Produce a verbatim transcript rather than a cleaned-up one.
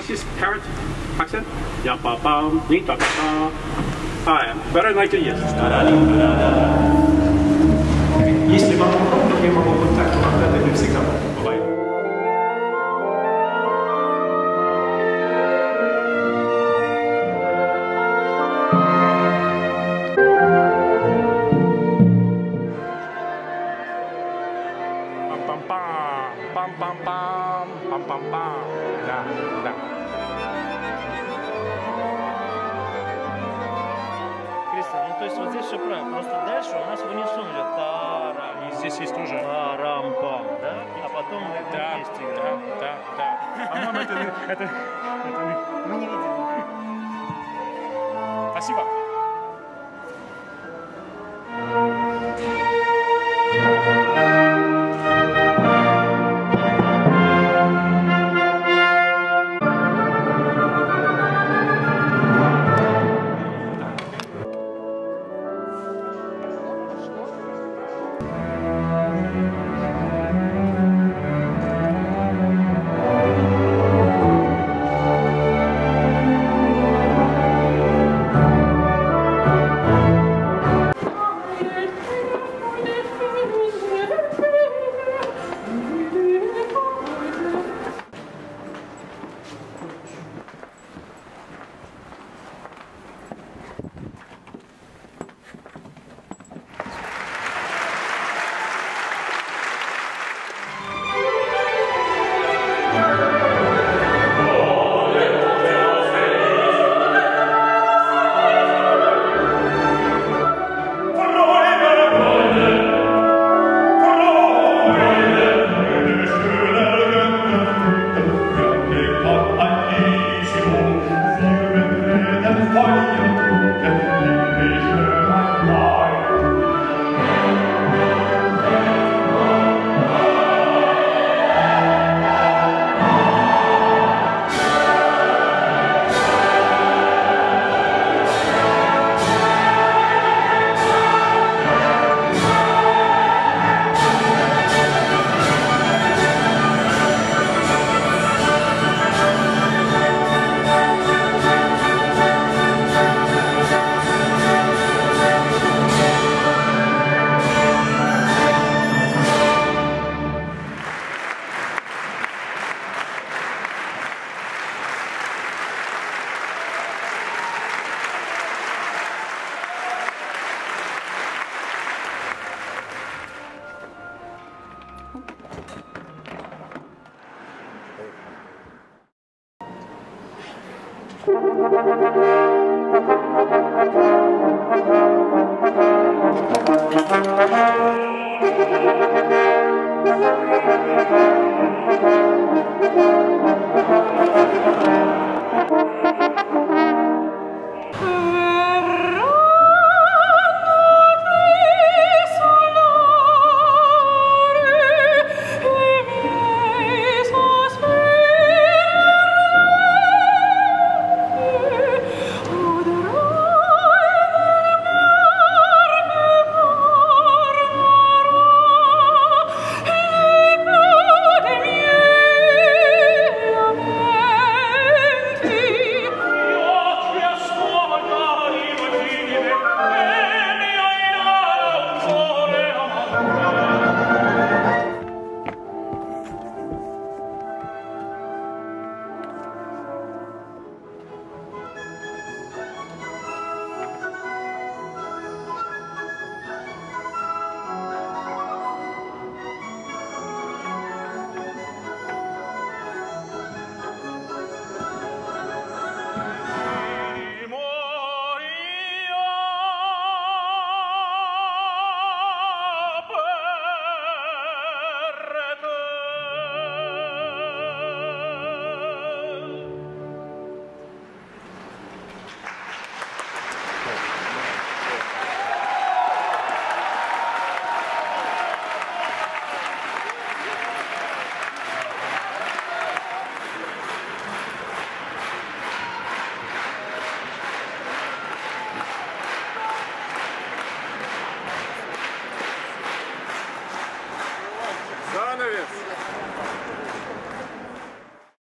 Alexis, carrot, accent. Yeah, ba bam, ni ta ta ta. Hi, better like a yes. Если вам я могу вот так вот отдать всегда. Бывает. Пам-пам-пам, пам-пам-пам, пам-пам-пам. Да, да. Кристиан, ну то есть вот здесь все правильно. Просто дальше у нас в унисон идет тарам. И здесь есть тоже. Тарам-пам, да? А потом мы Да, вместе да, играем. да, да. По-моему, это, это, это... Мы не видели. Спасибо. Thank you.